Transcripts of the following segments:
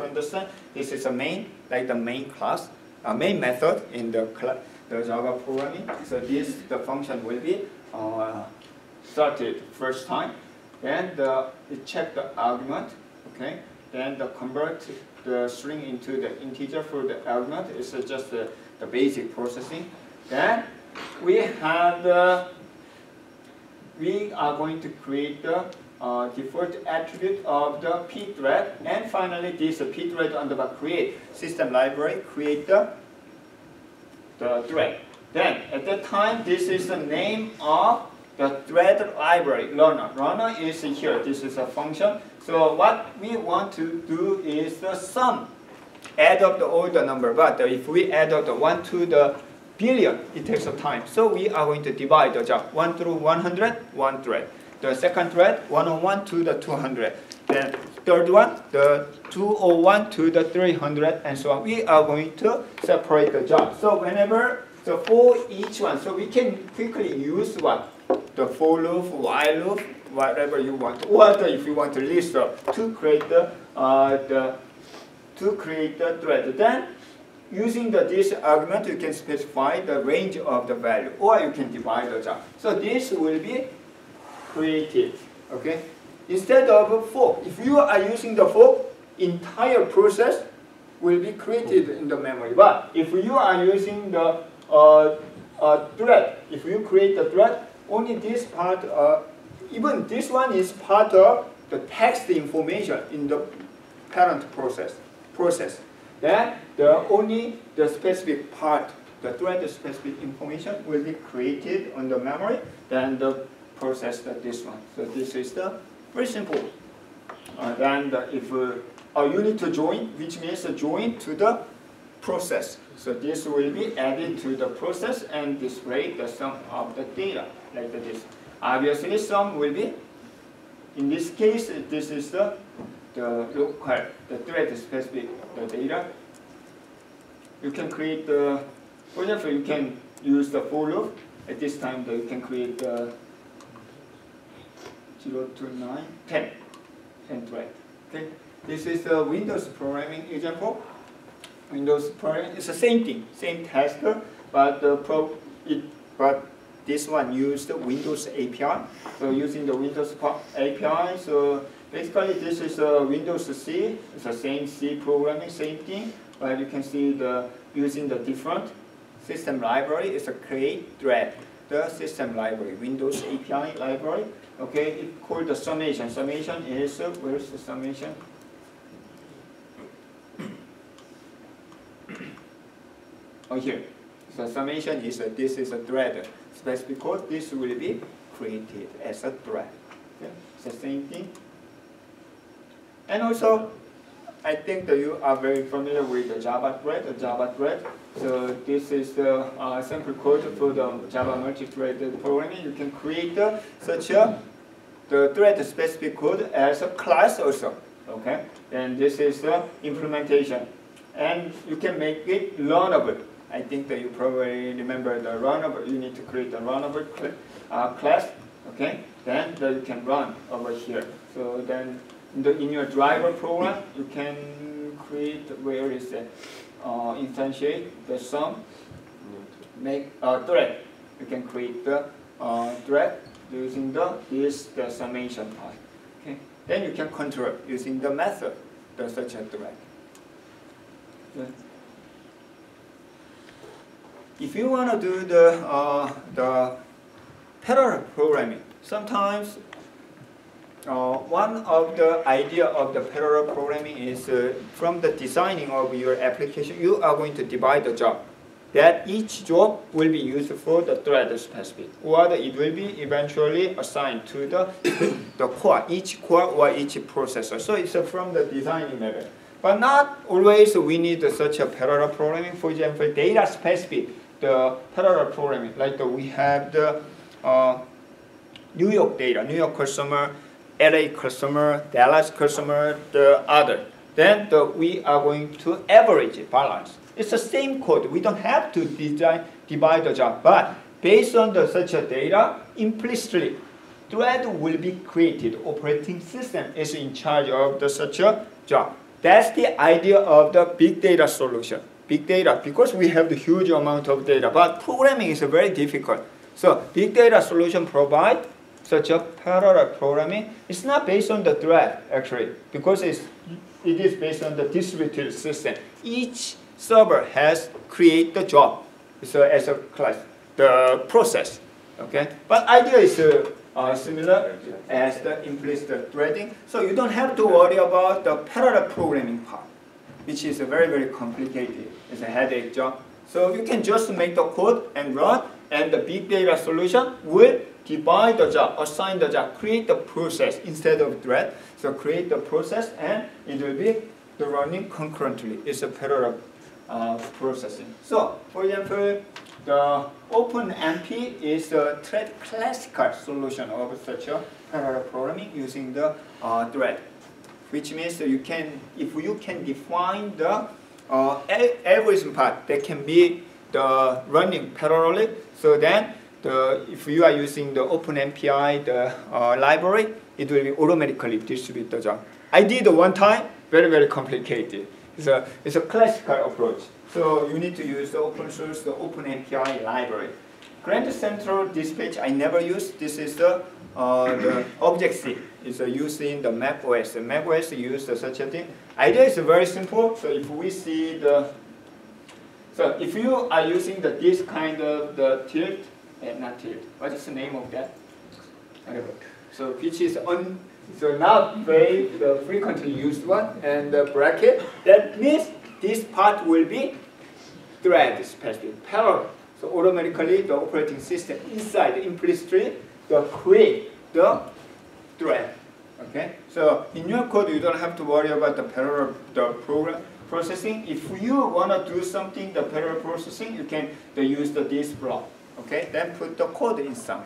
understand, this is a main, like the main class, main method in the Java programming. So the function will be started first time. Then it check the argument, okay. Then convert the string into the integer for the argument. It's just the basic processing. Then we are going to create the default attribute of the pthread, and finally this pthread underbar create system library create the thread. Then at that time, this is the name of the thread library learner. Learner is here. This is a function. So what we want to do is the sum, add up all the number. But if we add up the 1 to the billion, it takes some time. So we are going to divide the job 1 through 100, one thread. The second thread 101 to the 200. Then third one, the 201 to the 300, and so on. We are going to separate the job. So whenever, so for each one, so we can quickly use what? The for loop, while loop, whatever you want, or if you want to list to create the thread. Then using this argument, you can specify the range of the value, or you can divide the job. So this will be created, okay? Instead of for, if you are using the for, entire process will be created in the memory. But if you are using the thread, if you create the thread, only this part, even this one is part of the text information in the parent process. Then only the specific part, the thread specific information will be created on the memory, then the process this one. So this is the very simple. Then if you need to join, which means join to the process. So this will be added to the process and display the sum of the data like this. Obviously, sum will be, in this case, this is the local, the thread specific the data. You can create the, for example, you can use the for loop. At this time, you can create the 0 to 9, 10 thread. Okay, this is the Windows programming example. Windows programming is the same thing, same task, but this one used the Windows API. So using the Windows API, so basically this is a Windows C. It's the same C programming, same thing, but you can see using the different system library. It's a create thread, the system library, Windows API library. Okay, it's called the summation. Summation is where's the summation? Oh, here. So summation is this is a thread. Specific code. This will be created as a thread. Okay? It's the same thing. And also, I think that you are very familiar with the Java thread. The Java thread. So this is the sample code for the Java multi-threaded programming. You can create the thread specific code as a class also. Okay. And this is the implementation, and you can make it learnable. I think that you probably remember the runnable. You need to create a runnable class, okay? Then you can run over here. So then in your driver program, you can create, where is it? Instantiate the sum, make a thread. You can create the thread using the summation part. Okay? Then you can control using the method, such a thread. Okay. If you want to do the parallel programming, sometimes one of the idea of the parallel programming is from the designing of your application, you are going to divide the job. That each job will be used for the thread specific, or it will be eventually assigned to the core, each core or each processor. So it's from the designing level. But not always we need such a parallel programming. For example, data specific. The parallel programming, like we have the New York data, New York customer, LA customer, Dallas customer, the other. Then we are going to average it, balance. It's the same code. We don't have to divide the job, but based on such a data, implicitly, thread will be created. Operating system is in charge of such a job. that's the idea of the big data solution. Big data, because we have the huge amount of data, but programming is very difficult. So big data solution provide such a parallel programming. It's not based on the thread, actually, because it is based on the distributed system. Each server has create the job, so as a class, the process, okay? But idea is similar as the implicit threading. So you don't have to worry about the parallel programming part, which is very, very complicated. It's a headache job. So you can just make the code and run, and the big data solution will divide the job, assign the job, create the process instead of thread. So create the process, and it will be the running concurrently. It's a parallel processing. So, for example, the OpenMP is a classical solution of such a parallel programming using the thread, which means that you can, if you can define the algorithm part that can be the running parallelly, so then if you are using the OpenMPI, the library, it will be automatically distribute the job. I did one time, very, very complicated. It's a classical approach. So you need to use the open source, the OpenMPI library. Grand Central Dispatch I never use. This is the Object-C. It's used in the macOS. The macOS uses such a thing. Idea is very simple. So if we see so if you are using this kind of the tilt, not tilt. What is the name of that? So which is so not very the frequently used one, and the bracket. That means this part will be thread specific parallel. So automatically the operating system inside implicitly create the thread. Okay. So in your code you don't have to worry about the parallel program processing. If you want to do something the parallel processing, you can use this block. Okay. Then put the code inside.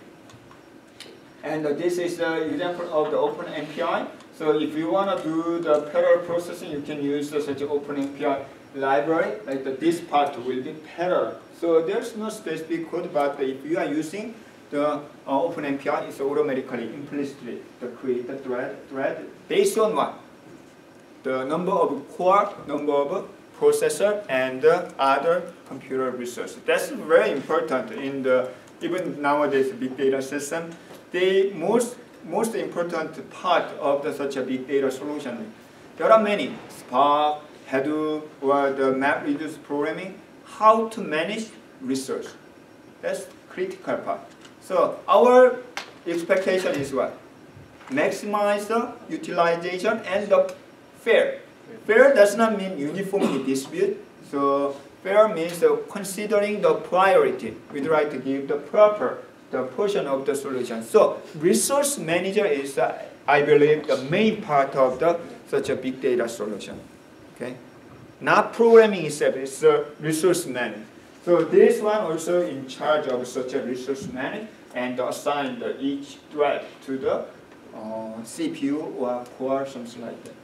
And this is the example of the OpenMPI. So if you want to do the parallel processing, you can use such an OpenMPI library. Like this part will be parallel. So there's no specific code, but if you are using the OpenMPI, it's automatically, implicitly to create the thread based on what? The number of core, number of processor, and other computer resources. That's very important in the even nowadays big data system. The most important part of such a big data solution, there are many, Spark, Hadoop, or the MapReduce programming, how to manage resource. That's critical part. So our expectation is what? Maximize the utilization and the fair. Fair does not mean uniformly distribute. So fair means considering the priority. We try to give the proper portion of the solution. So resource manager is, I believe, the main part of such a big data solution. Okay, not programming itself. It's resource management. So this one also in charge of such a resource management and assign each thread to the CPU or core, something like that.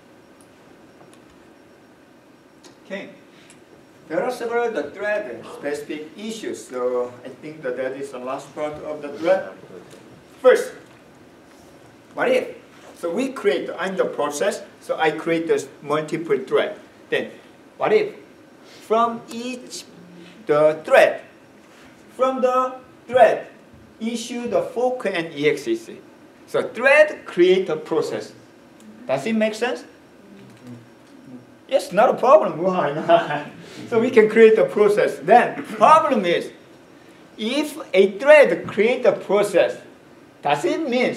Okay. There are several thread-specific issues, so I think that is the last part of the thread. First, what if? So we create, I'm the process, so I create this multiple thread. Then, what if from the thread, issue the fork and exec. So thread create a process. Does it make sense? Yes, not a problem. Why not? So we can create a process. Then the problem is, if a thread create a process, does it mean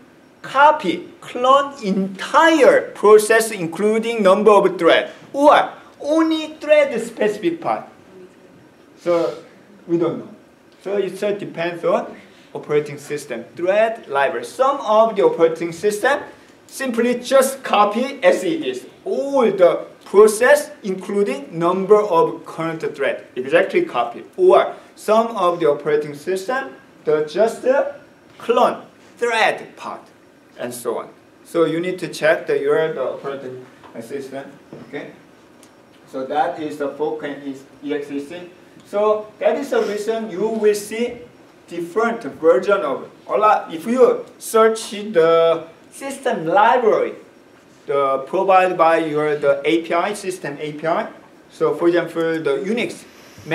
clone entire process including number of thread, or only thread specific part? So we don't know. So it depends on operating system, thread library. Some of the operating system simply just copy as it is all the process including number of current thread, exactly copy. Or some of the operating system just clone thread part and so on. So you need to check the operating system. Okay. So that is the fork and exec. So that is the reason you will see different version of if you search the system library, provided by the API, system API. So for example, the Unix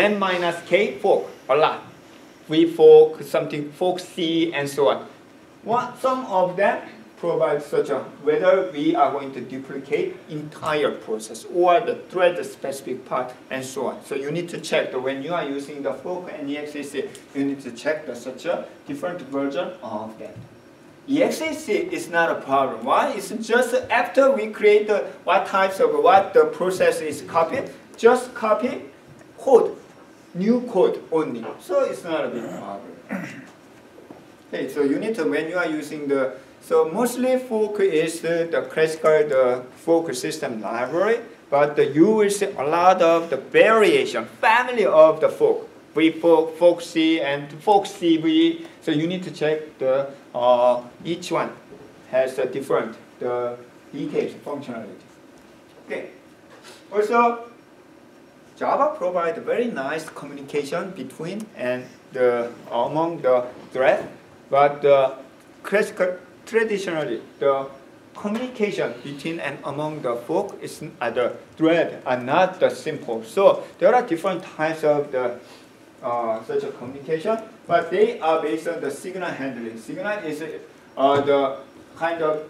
-k fork, a lot. We fork something, fork C, and so on. Some of them provide such a, whether we are going to duplicate entire process or the thread specific part and so on. So you need to check that when you are using the fork and EXEC, you need to check that such a different version of that. EXEC is not a problem. Why? It's just after we create what types of what the process is copied, just copy code, new code only. So it's not a big problem. Okay, so you need to, when you are using so mostly fork is the classical fork system library, but you will see a lot of the variation, family of the fork. V fork, fork C, and fork CV. So you need to check each one has a different details, functionality. Okay. Also, Java provides very nice communication between and among the thread, but traditionally the communication between and among the fork is the thread are not that simple. So there are different types of such a communication, but they are based on the signal handling. Signal is the kind of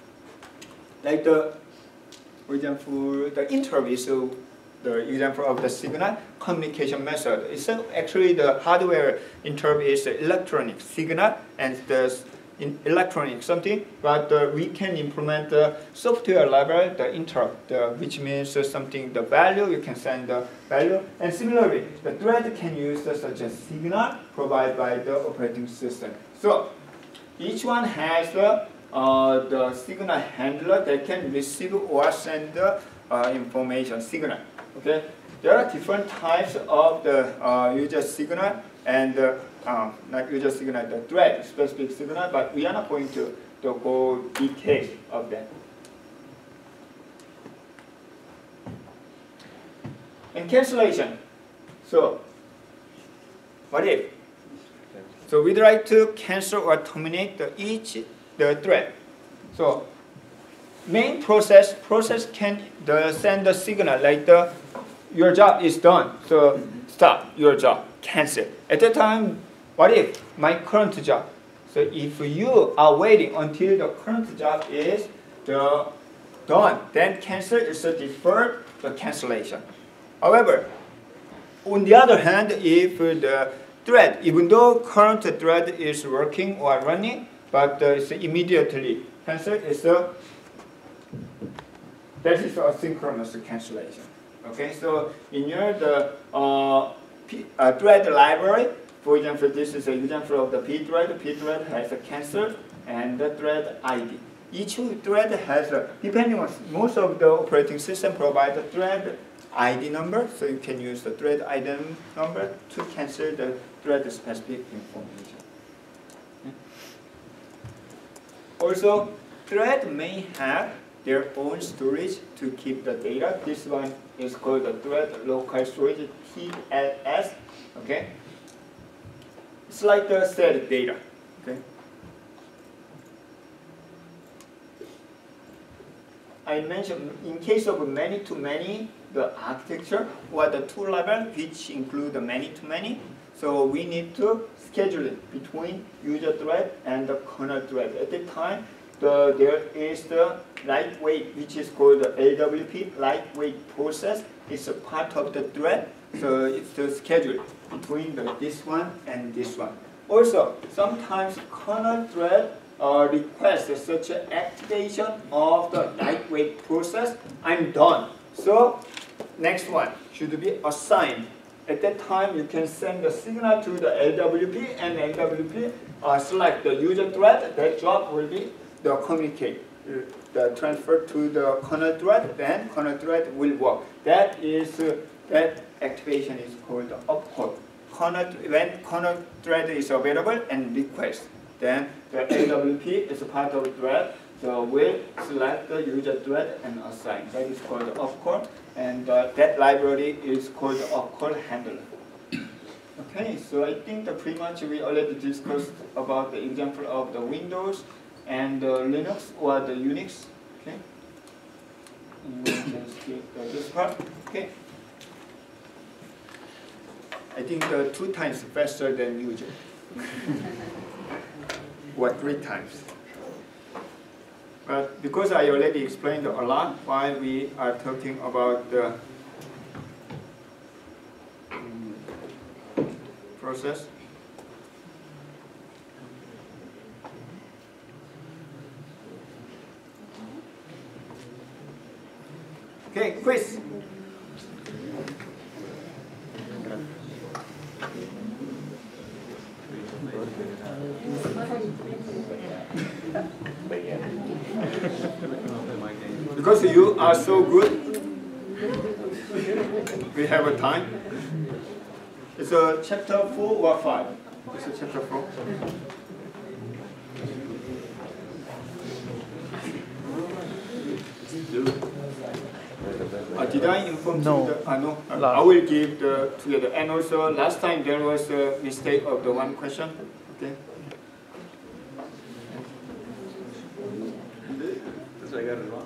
like for example, the interval. So the example of the signal communication method is actually the hardware interval is electronic signal and the electronic something, but we can implement the software level, the interrupt, which means something, the value, you can send the value. And similarly, the thread can use such a signal provided by the operating system. So each one has the signal handler that can receive or send the information signal. Okay, there are different types of the user signal and not user signal, the thread specific signal, but we are not going to go details of that. And cancellation. So what if? So we'd like to cancel or terminate the thread. So main process can send the signal like your job is done. So stop your job, cancel. At that time, what if my current job? So if you are waiting until the current job is done, then cancel is a deferred cancellation. However, on the other hand, if the thread, even though current thread is working or running, but it's immediately cancel, that is asynchronous cancellation. Okay, so in your thread library, for example, this is an example of the pthread. Pthread has a cancel and the thread ID. Each thread has depending on most of the operating system provide the thread ID number, so you can use the thread ID number to cancel the thread specific information. Okay. Also, thread may have their own storage to keep the data. This one is called the thread local storage, TLS. Okay, it's like the set data. Okay, I mentioned in case of many-to-many, the architecture or the tool level, which include the many-to-many. So we need to schedule it between user thread and the kernel thread. At the time, there is the lightweight, which is called the LWP, lightweight process. It's a part of the thread, so it's the schedule between this one and this one. Also, sometimes kernel thread requests such an activation of the lightweight process. I'm done. So next one should be assigned. At that time, you can send the signal to the LWP, and LWP select the user thread. That job will be the communicate, the transfer to the kernel thread. Then kernel thread will work. That activation is called the opcode. When kernel thread is available and request, then the LWP is a part of the thread. So we'll select the user thread and assign. That is called the opcode, and that library is called the opcode handler. Okay, so I think that pretty much we already discussed about the example of the Windows and the Linux or the Unix. Okay. Anyone can skip this part? Okay. I think 2 times faster than usual. Or 3 times. But because I already explained a lot why we are talking about the process. Okay, quiz. Because you are so good, we have a time. It's a chapter 4 or 5? It's a chapter 4. Did I inform No. you? No. I will give together. And also, last time there was a mistake of the one question. Okay. I got it wrong.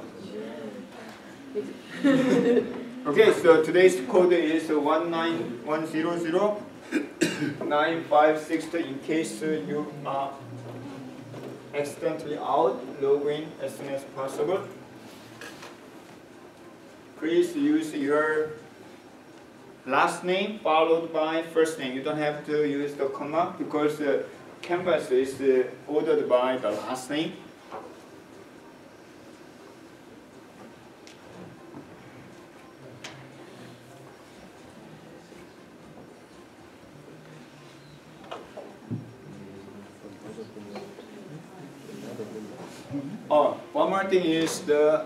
Okay, so today's code is 19100-9562. In case you are accidentally out, log in as soon as possible. Please use your last name followed by first name. You don't have to use the comma because Canvas is ordered by the last name. Oh, one more thing is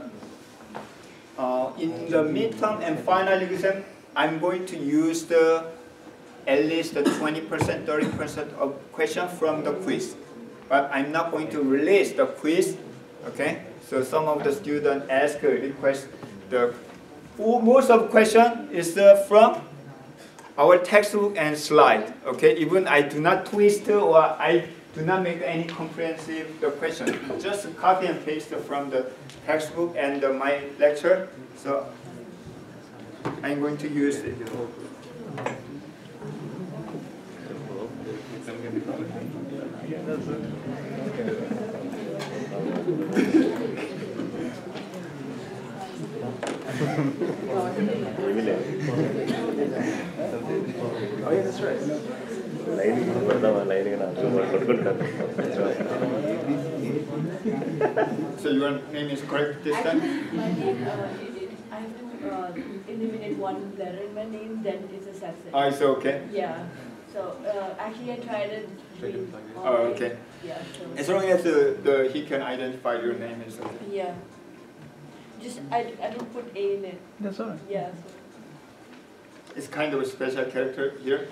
in the midterm and final exam, I'm going to use at least 20%, 30% of questions from the quiz. But I'm not going to release the quiz, okay? So some of the students request most of question is from our textbook and slide, okay? Even I do not twist or I do not make any comprehensive question. Just copy and paste from the textbook and my lecture. So I'm going to use it. Oh yeah, that's right. So your name is correct this time? My name, I have to eliminate one letter in my name, then it's a success. Oh, it's okay. Yeah. So actually I tried it. Oh, okay. Yeah. So As long as he can identify your name, it's okay. yeah. Just I don't put A in it. That's all right. Yeah. So. It's kind of a special character here.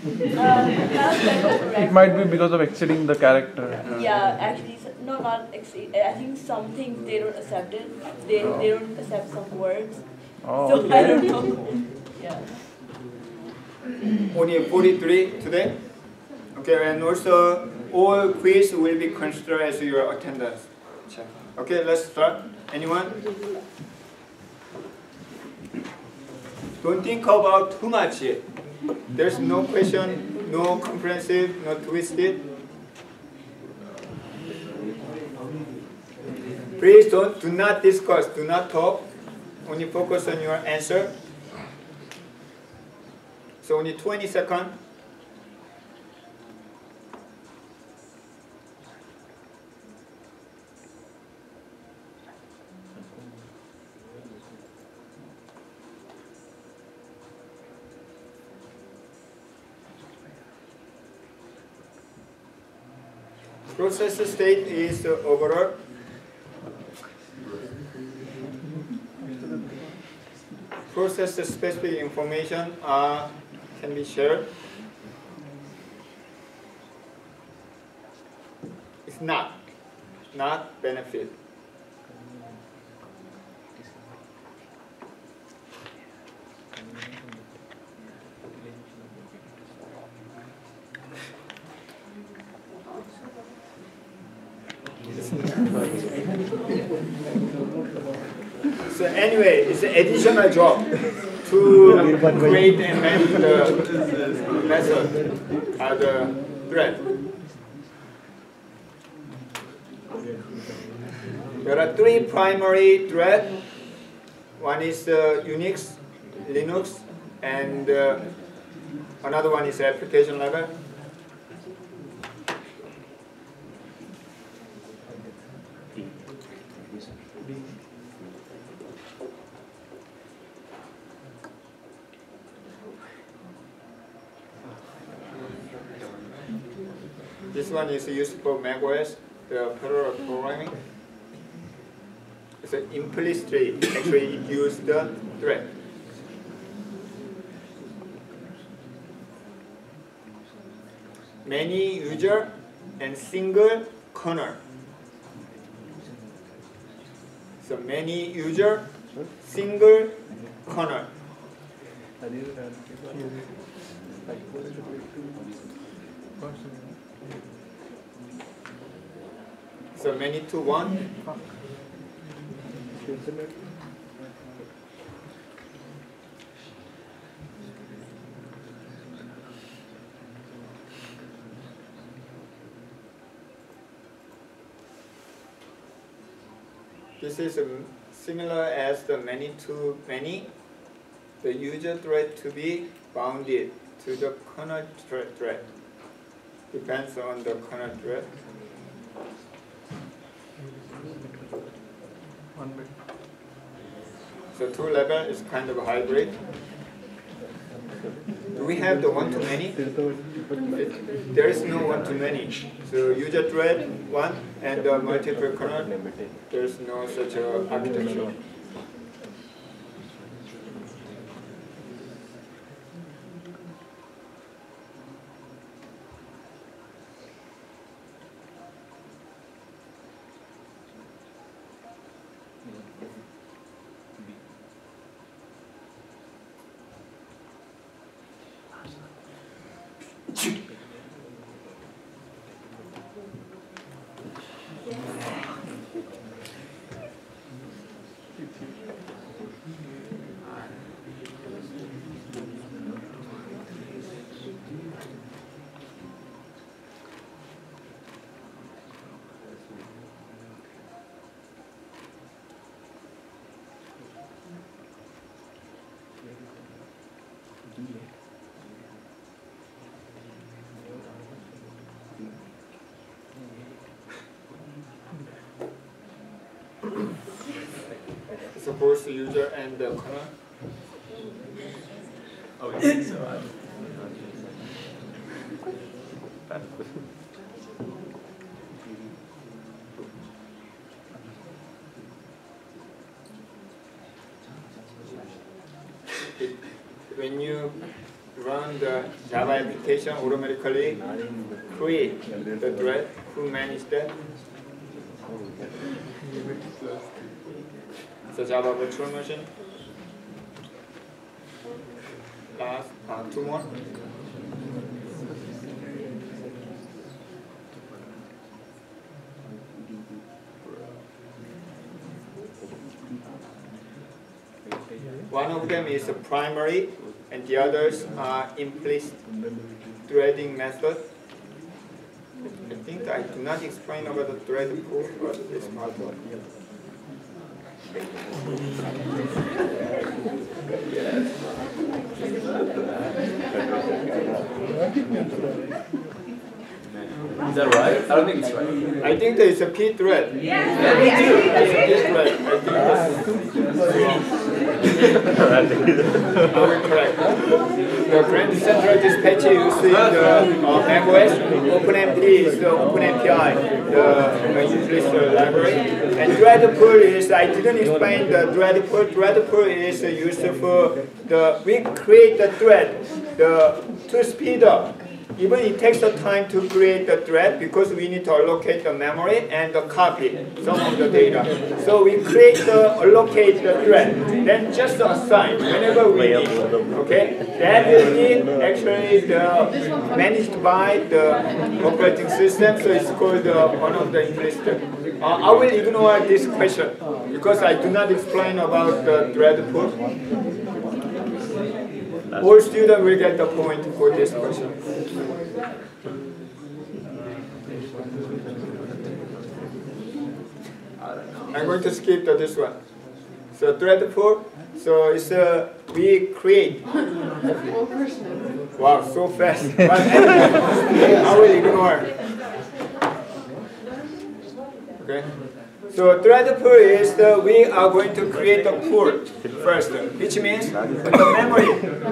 It might be because of exceeding the character. Yeah, actually, no, not exceed. I think some things they don't accept it. They don't accept some words. Oh, So okay. I don't know. Yeah. Only 43 today. Okay, and also all quiz will be considered as your attendance check. Okay, let's start. Anyone? Don't think about too much yet. There's no question, no comprehensive, no twisted. Please do not discuss, do not talk. Only focus on your answer. So only 20 seconds. Process state is overall. Process specific information can be shared. It's not benefit. So anyway, it's an additional job to create and manage the method of the thread. There are three primary threads. One is Unix, Linux, and another one is application level. This one is used for macOS, the parallel programming. So implicitly, actually it uses the thread. Many user and single kernel. So many user, single kernel. So many to one. This is similar as the many to many. The user thread to be bounded to the kernel thread. Depends on the kernel thread. So two level is kind of a hybrid. Do we have the one-to-many? There is no one-to-many. So user thread one and multiple kernel. There is no such architecture. Suppose the user and the kernel. Oh, yeah. When you run the Java application, automatically create the thread. Who manage that? So Java virtual machine. Last two more. One of them is a primary, and the others are implicit threading method. I think I do not explain about the thread pool, but it's part of it. Is that right? I don't think it's right. I think there is a P thread. Yes. There's a P thread. I think that's are we correct? The Grand Central Dispatcher using the macOS. OpenMP is the OpenMPI, the implicit library. And thread pool is, I didn't explain the thread pool. Thread pool is used for we create the thread to speed up even it takes the time to create the thread because we need to allocate the memory and the copy some of the data. So we allocate the thread, then just assign whenever we need. Okay, that will be actually managed by the operating system. So it's called one of the English. I will ignore this question because I do not explain about the thread pool. All students will get the point for this question. I'm going to skip this one. So thread pool. So it's we create. Wow, so fast. But anyway, I will ignore. Okay. So thread pool is we are going to create a pool first, which means the memory.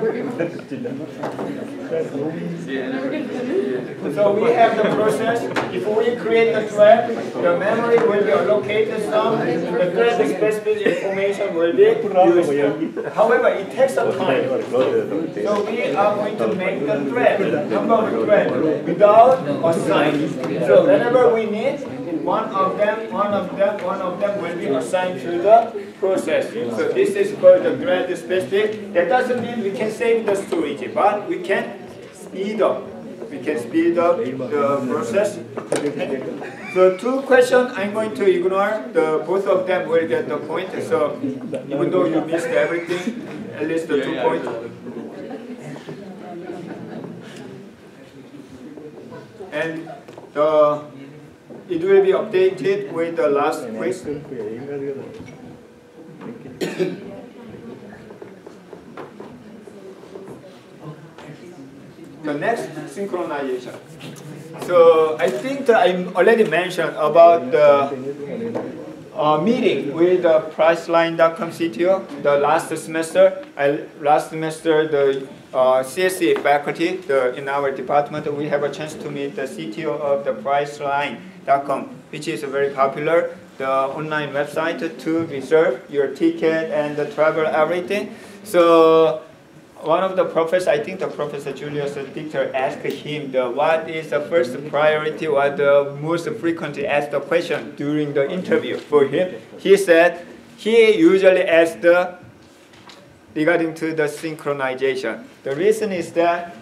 So we have the process. If we create the thread, the memory will be allocated some. The thread specific information will be used. However, it takes some time. So we are going to make the thread, number of thread, without assign. So whenever we need, one of them will be assigned to the process. So this is called the thread specific. That doesn't mean we can save the storage, but we can speed up. We can speed up the process. So two questions I'm going to ignore. Both of them will get the point. So even though you missed everything, at least the 2 points. And it will be updated with the last quiz. The next, synchronization. So I think that I already mentioned about the meeting with the Priceline.com CTO the last semester. The CSE faculty in our department, we have a chance to meet the CTO of the Priceline.com, which is very popular, the online website to reserve your ticket and the travel everything. So one of the professors, I think the Professor Julius Dichter, asked him what is the first priority, what the most frequently asked question during the interview for him. He said he usually asked regarding to the synchronization. The reason is that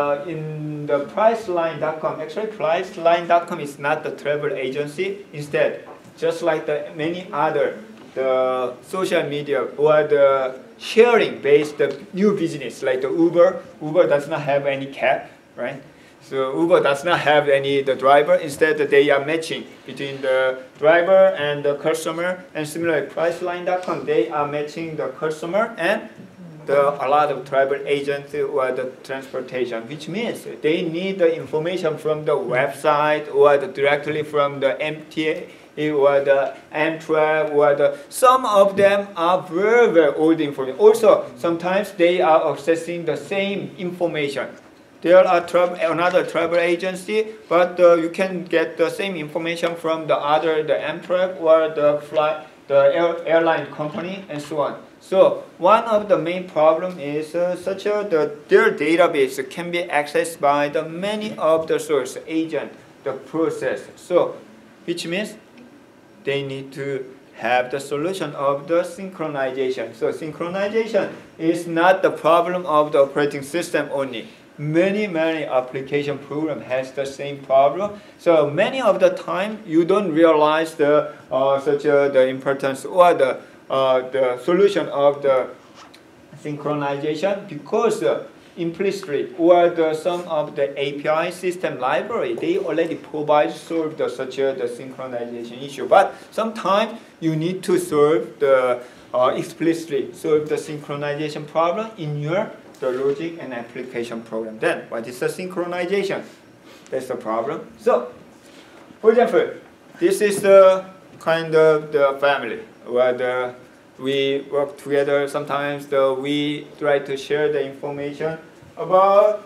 in the Priceline.com, actually Priceline.com is not the travel agency. Instead, just like the many other the social media or the sharing-based new business like the Uber does not have any cab, right? So Uber does not have the driver. Instead, they are matching between the driver and the customer. And similarly, Priceline.com, they are matching the customer and a lot of travel agents or the transportation, which means they need the information from the website or directly from the MTA or the Amtrak or some of them are very, very old information. Also, sometimes they are accessing the same information. There are another travel agency, but you can get the same information from the Amtrak or the airline company and so on. So one of the main problem is their database can be accessed by the many of the source agent, the process. So which means they need to have the solution of the synchronization. So synchronization is not the problem of the operating system only. Many application program has the same problem. So many of the time you don't realize the importance or the solution of the synchronization because implicitly or some of the API system library they already solve the synchronization issue. But sometimes you need to explicitly solve the synchronization problem in the logic and application program. Then what is the synchronization? That's the problem. So, for example, this is the kind of the family where we work together. Sometimes we try to share the information about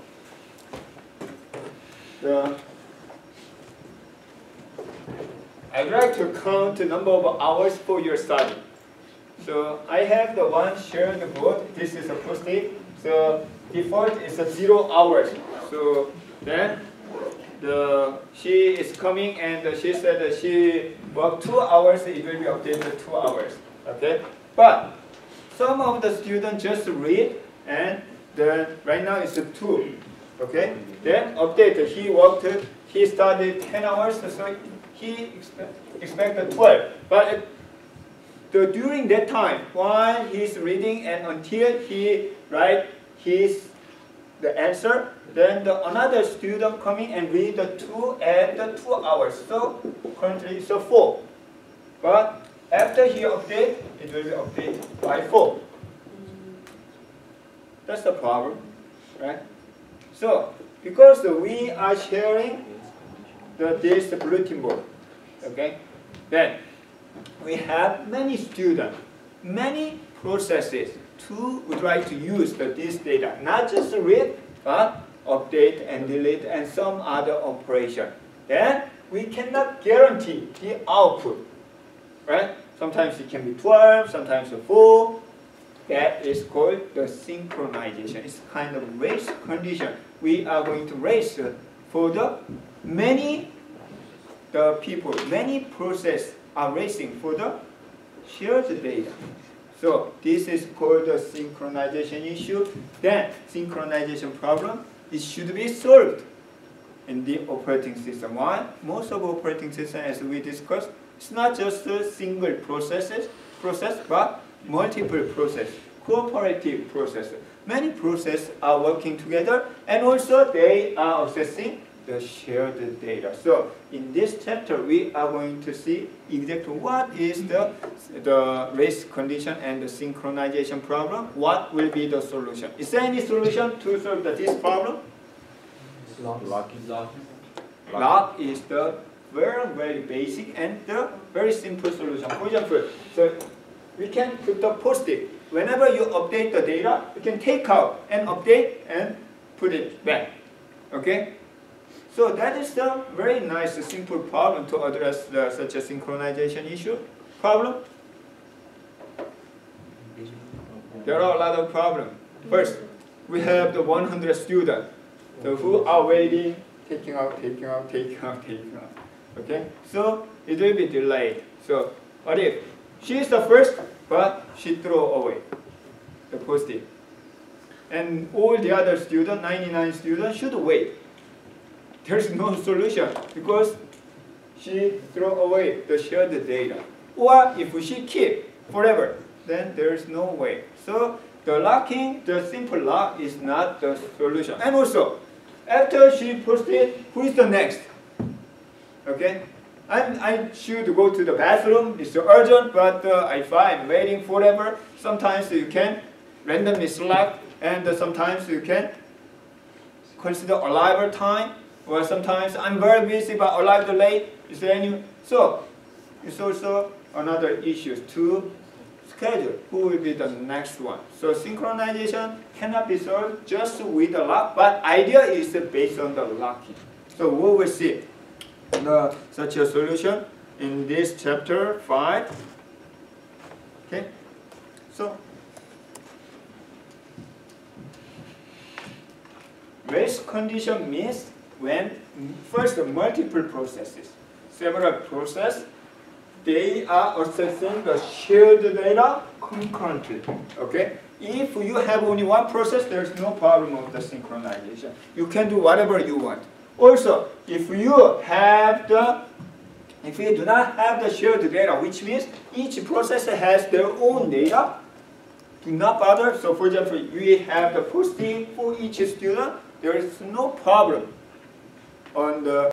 I'd like to count the number of hours for your study. So I have the one shared board. This is a Post-it. So default is 0 hours. So Then she is coming and she said that she worked 2 hours, it will be updated 2 hours. Okay? But some of the students just read and then right now it's 2. Okay? Then update, he studied 10 hours, so he expected 12. But during that time, while he's reading and until he write the answer, then another student coming and read the 2 at the 2 hours. So currently it's 4. But after he update, it will be updated by 4. That's the problem, right? So because we are sharing this bulletin board, okay, then we have many students, many processes to try to use this data, not just read, but update and delete and some other operation. Then we cannot guarantee the output, right? Sometimes it can be 12, sometimes 4. That is called the synchronization. It's kind of race condition. We are going to race for many processes are racing for the shared data. So this is called the synchronization issue. Then synchronization problem, it should be solved in the operating system. Why? Most of operating systems, as we discussed, it's not just a single process, but multiple process, cooperative process. Many processes are working together, and also they are accessing the shared data. So in this chapter, we are going to see exactly what is the race condition and the synchronization problem. What will be the solution? Is there any solution to solve this problem? Lock is the very basic and the very simple solution. For example, so we can put the post-it. Whenever you update the data, you can take out and update and put it back. Okay? So that is the very nice, simple problem to address such a synchronization issue problem. There are a lot of problems. First, we have the 100 students who are waiting, taking out. Okay? So it will be delayed. So what if she is the first, but she threw away the post-it, and all the other students, 99 students, should wait. There's no solution because she threw away the shared data. Or if she keep forever, then there's no way. So the simple lock is not the solution. And also, after she posted, who is the next? Okay? I should go to the bathroom, it's urgent, but if I'm waiting forever, sometimes you can randomly select, and sometimes you can consider arrival time, or sometimes I'm very busy but arrived late. Is there any? So it's also another issue to schedule who will be the next one. So synchronization cannot be solved just with the lock, but idea is based on the locking. So we will see such a solution in this chapter 5. Okay, so race condition means when first multiple processes, several processes, they are accessing the shared data concurrently. Okay, if you have only one process, there's no problem of the synchronization. You can do whatever you want. Also, if you do not have the shared data, which means each process has their own data, do not bother. So for example, we have the posting for each student, there is no problem on the